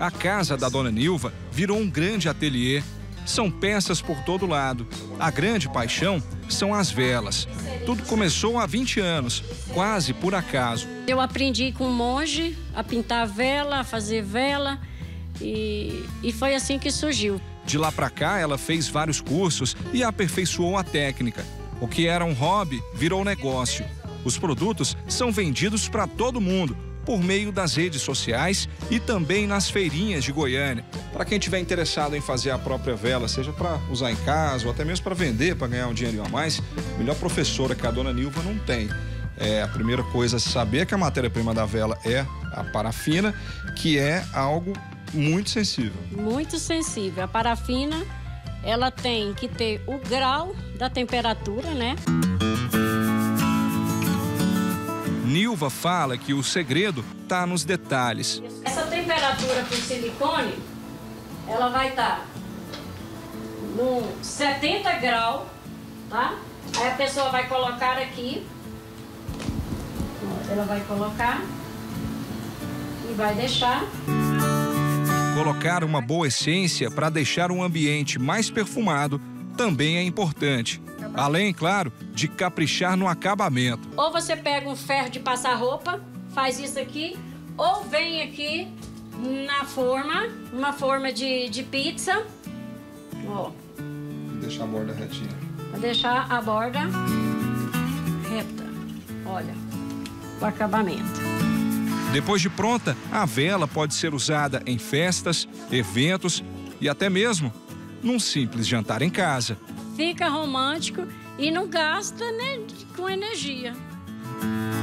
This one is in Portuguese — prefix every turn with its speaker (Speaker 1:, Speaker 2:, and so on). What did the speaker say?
Speaker 1: A casa da dona Nilva virou um grande ateliê. São peças por todo lado. A grande paixão são as velas. Tudo começou há 20 anos, quase por acaso.
Speaker 2: Eu aprendi com um monge a pintar vela, a fazer vela e foi assim que surgiu.
Speaker 1: De lá para cá, ela fez vários cursos e aperfeiçoou a técnica. O que era um hobby virou negócio. Os produtos são vendidos para todo mundo, por meio das redes sociais e também nas feirinhas de Goiânia. Para quem estiver interessado em fazer a própria vela, seja para usar em casa ou até mesmo para vender, para ganhar um dinheirinho a mais, a melhor professora que a dona Nilva não tem. A primeira coisa é saber que a matéria-prima da vela é a parafina, que é algo muito sensível.
Speaker 2: Muito sensível. A parafina, ela tem que ter o grau da temperatura, né?
Speaker 1: Nilva fala que o segredo está nos detalhes.
Speaker 2: Essa temperatura para o silicone, ela vai estar no 70 graus, tá? Aí a pessoa vai colocar aqui, ela vai colocar e vai deixar.
Speaker 1: Colocar uma boa essência para deixar um ambiente mais perfumado também é importante. Além, claro, de caprichar no acabamento.
Speaker 2: Ou você pega um ferro de passar roupa, faz isso aqui, ou vem aqui na forma, uma forma de pizza. Ó.
Speaker 1: Deixar a borda retinha.
Speaker 2: Vou deixar a borda reta. Olha, o acabamento.
Speaker 1: Depois de pronta, a vela pode ser usada em festas, eventos e até mesmo num simples jantar em casa.
Speaker 2: Fica romântico e não gasta, né, com energia.